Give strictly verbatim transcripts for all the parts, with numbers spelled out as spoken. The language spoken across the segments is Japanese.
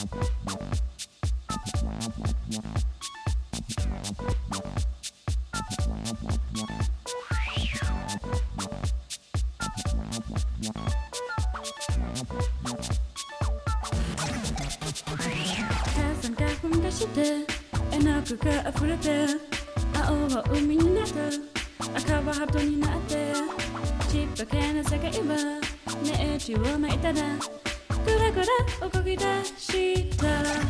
絵の具が溢れて青は海になった赤はハートになってちっぽけな世界はネジを巻いたらぐらぐら動き出した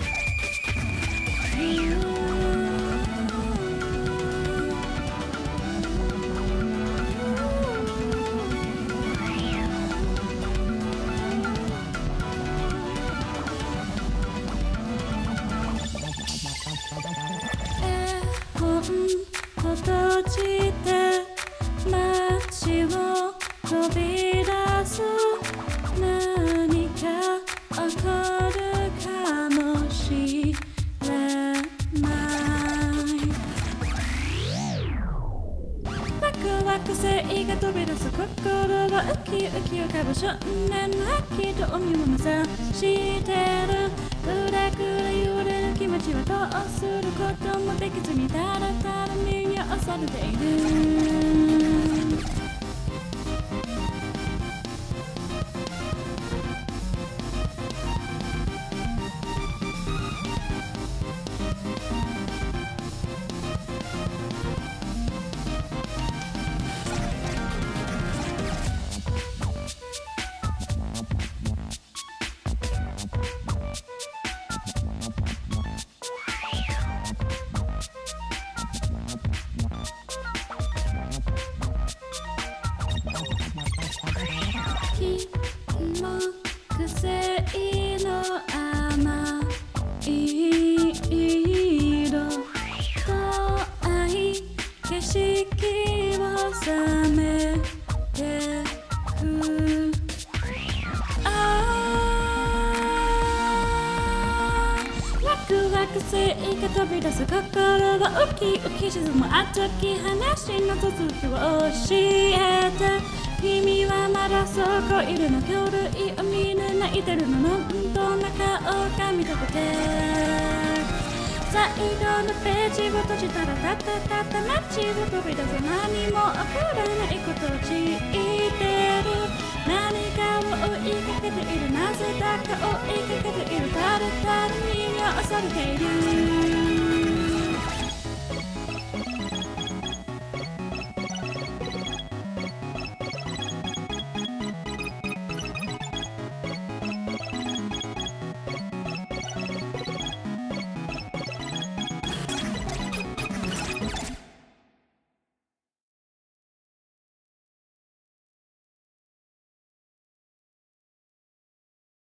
閉じて街を飛び出す何か起こるかもしれないワクワク性が飛び出す心はウキウキ浮かぶ少年の秋と海を目指してるぐらぐら揺れる気持ちはどうすることもできずにただただ魅了されている飛び出す心はウキウキ沈む熱き話の続きを教えて君はまだそこいるの魚類を見ぬ泣いてるのどんな顔が見たくて最後のページを閉じたらたったたった街を飛び出す何も起こらないことを知ってる何かを追いかけているなぜだか追いかけているただただ魅了されている